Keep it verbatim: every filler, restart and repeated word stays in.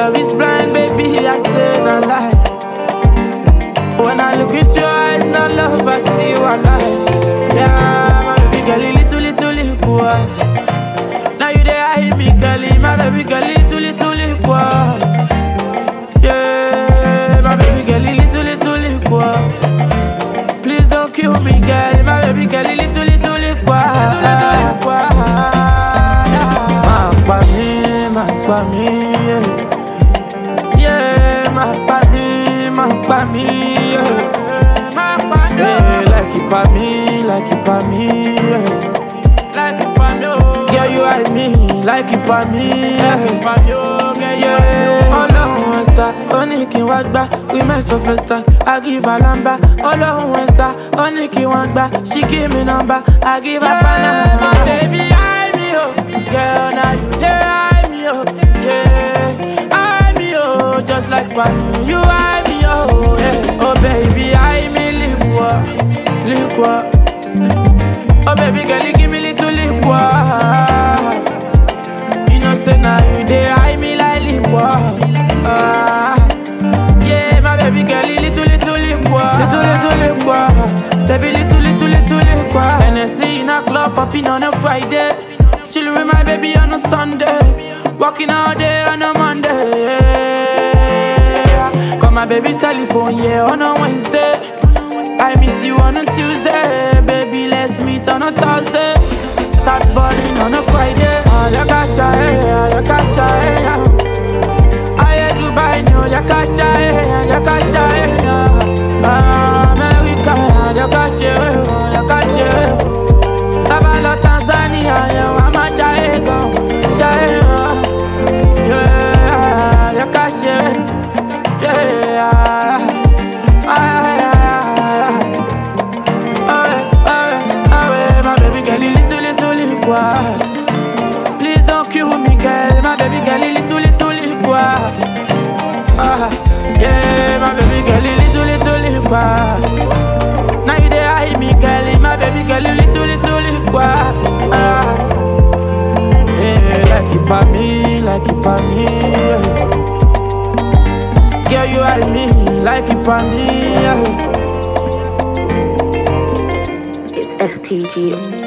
love is blind, baby, I say no lie. When I look into your eyes, no love, I see you alive. Yeah, my baby girl, little, little, little boy. Now you there, I hit me, girl, my baby girl, little, little, little boy. Yeah, my baby girl, little, little, little boy. Please don't kill me, girl, my baby girl, little, little, little boy. Ma pa mi, ma pa mi, yeah. Yeah, ma pa mi, ma pa mi, yeah. Ma pa mi, yeah, like it pa mi, like it pa mi, yeah. Like it pa mi, oh. Yeah, you like me, like it pa mi, yeah. Like it pa mi, oh, yeah, yeah. Ọlọ́run Westa, ó ní kí n wá gbá. We mess for first time, I give her lamba. Ọlọ́run Westa, ó ní kí wọ́n gbá. She give me number, I give her banana. My baby, I me, oh. Girl, now you there, I me, oh. Yeah, I me, oh. Just like Pami, you I me, oh. Yeah. Oh, baby, I me, liquor, liquor. Oh, baby, girl, you give me little liquor. You know, say now you there, I me like liquor. Uh, yeah, my baby girl, little, little liquor. Little, little liquor. Baby, little, little, little liquor. And I see in a club, popping on a Friday. Chill with my baby on a Sunday. Walking all day on a Monday, yeah. Call my baby telephone, yeah, on a Wednesday. I miss you on a Tuesday. Baby, let's meet on a Thursday. Start balling on a Friday. Oh, ya casa, eh, ya casa, eh. I Dubai, no, ya casa, eh, ya casa, eh. America, ya casa, ya casa. Tabalo Tanzania, yeah, I'm a Chaigo, Chaigo. Yeah, ya casa, yeah. Please don't kill me, girl. My baby girl, little, little, little. Ah, yeah, my baby girl, little, little, little. Now you there, I me, girl. My baby girl, little, little, little. Ah, yeah, like it pa me, like it pa me. Girl, you like me, like it pa me. It's S T G.